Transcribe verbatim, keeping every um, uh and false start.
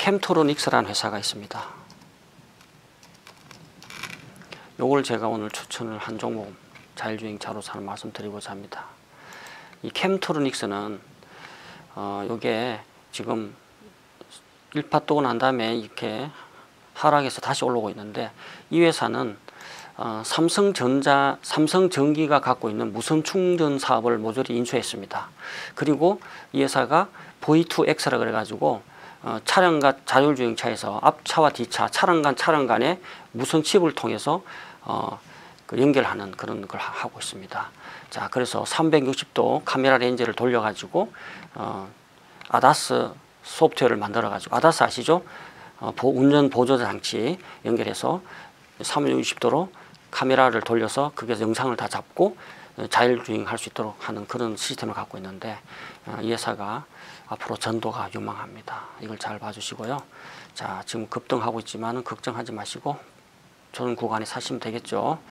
캠트로닉스라는 회사가 있습니다. 요걸 제가 오늘 추천을 한 종목 자율주행 자동차를 말씀드리고자 합니다. 이 캠트로닉스는 어, 요게 지금 일파 뜨고 난 다음에 이렇게 하락해서 다시 올라오고 있는데, 이 회사는 어, 삼성전자, 삼성전기가 갖고 있는 무선 충전 사업을 모조리 인수했습니다. 그리고 이 회사가 브이 투 엑스라 그래가지고 어, 차량과 자율주행차에서 앞차와 뒤차, 차량 간 차량 간의 무선 칩을 통해서 어, 그 연결하는 그런 걸 하고 있습니다. 자, 그래서 삼백육십 도 카메라 렌즈를 돌려가지고 어, 아다스 소프트웨어를 만들어가지고, 아다스 아시죠? 어, 보, 운전 보조 장치 연결해서 삼백육십 도로 카메라를 돌려서 거기서 영상을 다 잡고 자율주행 할 수 있도록 하는 그런 시스템을 갖고 있는데, 어, 이 회사가 앞으로 전도가 유망합니다. 이걸 잘 봐주시고요. 자, 지금 급등하고 있지만 걱정하지 마시고 좋은 구간에 사시면 되겠죠.